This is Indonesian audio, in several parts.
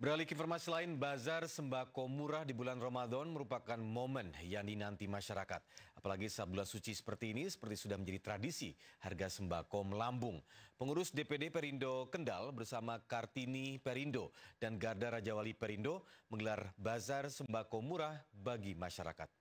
Beralih ke informasi lain, bazar sembako murah di bulan Ramadan merupakan momen yang dinanti masyarakat. Apalagi saat bulan suci seperti ini, seperti sudah menjadi tradisi, harga sembako melambung. Pengurus DPD Perindo Kendal bersama Kartini Perindo dan Garda Rajawali Perindo menggelar bazar sembako murah bagi masyarakat.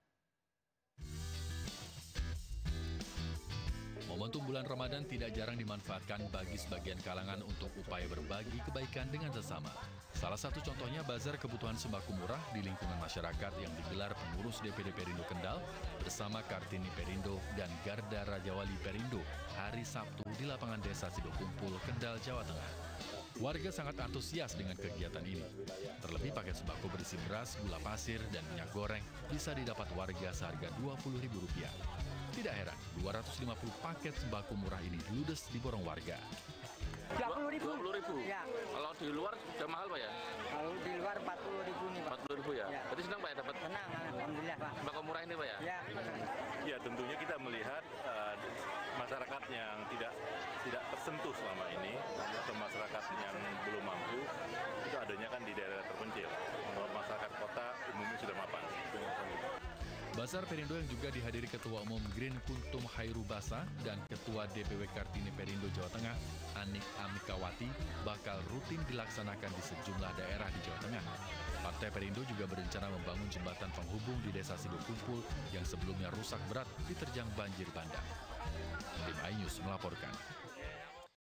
Momentum bulan Ramadan tidak jarang dimanfaatkan bagi sebagian kalangan untuk upaya berbagi kebaikan dengan sesama. Salah satu contohnya bazar kebutuhan sembako murah di lingkungan masyarakat yang digelar pengurus DPD Perindo Kendal bersama Kartini Perindo dan Garda Rajawali Perindo hari Sabtu di lapangan Desa Sidokumpul, Kendal, Jawa Tengah. Warga sangat antusias dengan kegiatan ini. Terlebih paket sembako berisi beras, gula pasir, dan minyak goreng bisa didapat warga seharga Rp20.000. Tidak heran, 250 paket sembako murah ini ludes diborong warga. Rp20.000? Ya. Kalau di luar sudah mahal Pak ya? Kalau di luar Rp40.000 nih Pak. Rp40.000 ya? Ya. Berarti senang Pak ya dapat Senang, alhamdulillah Pak. sembako murah ini Pak ya? Ya. Ya, tentunya kita melihat masyarakat yang tidak tersentuh selama ini atau masyarakat yang belum mampu itu adanya kan di daerah terpencil. Kalau masyarakat kota umumnya sudah mapan. Bazar Perindo yang juga dihadiri Ketua Umum Green Kuntum Hairubasa dan Ketua DPW Kartini Perindo Jawa Tengah, Anik Amikawati, bakal rutin dilaksanakan di sejumlah daerah di Jawa Tengah. Partai Perindo juga berencana membangun jembatan penghubung di Desa Sidokumpul yang sebelumnya rusak berat diterjang banjir bandang. Tim iNews melaporkan.